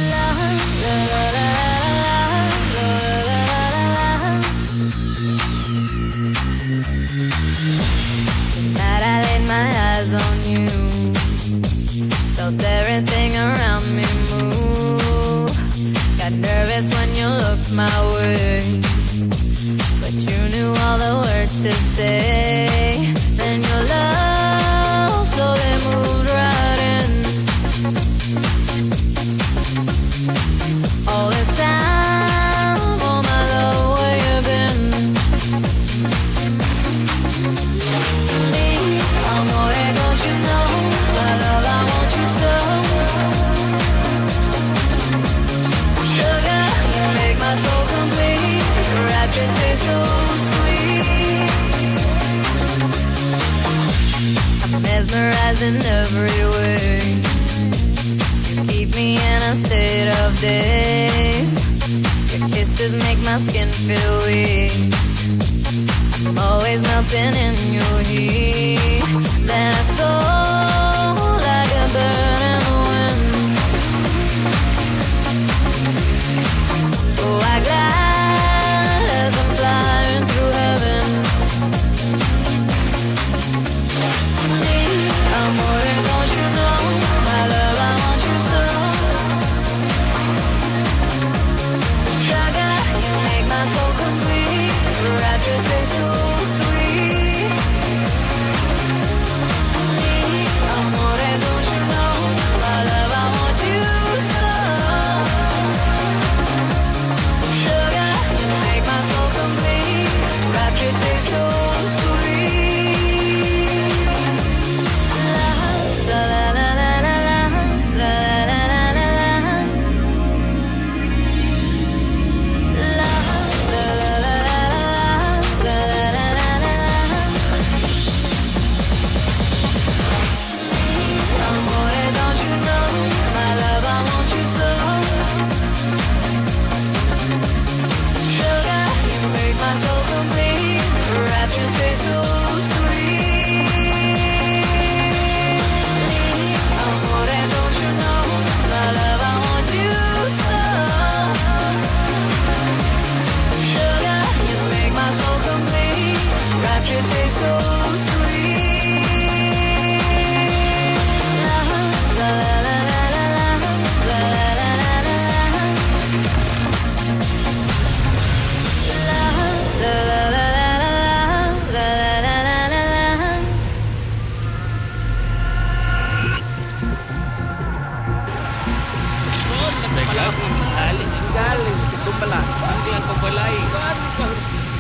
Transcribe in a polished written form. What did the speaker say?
La la la la la la la la. Tonight I laid my eyes on you, felt everything around me move. Got nervous when you looked my way, but you knew all the words to say. Then your love slowly moved right in. All this time, oh my love, where you been? Amore, don't you know, my love, I want you so. Sugar, you make my soul complete. Your rapture tastes so sweet. I'm mesmerized in every way. You keep me in a state of daze. Your kisses make my skin feel weak. I'm always melting in your heat. Then I soar like a bird in the wind. Oh, I glide as I'm flying through heaven. Amore, don't you know, my love, I want you so. Sugar, you make my soul complete. Your rapture tastes so sweet. Amore, don't you know, my love, I want you so. Sugar, you make my soul complete. Rapture tastes so sweet. La la la la la la la la la la la. La la la la la la la la. Amore, don't you know, my love, I want you so. Sugar, you make my soul complete. Rapture tastes so sweet. Amore, don't you know, my love, I want you so. Sugar, you make my soul complete. Rapture tastes so sweet. La la la la la la la la la la. La la la la la la la la la. Galing, ito pala. Ang ko pala eh.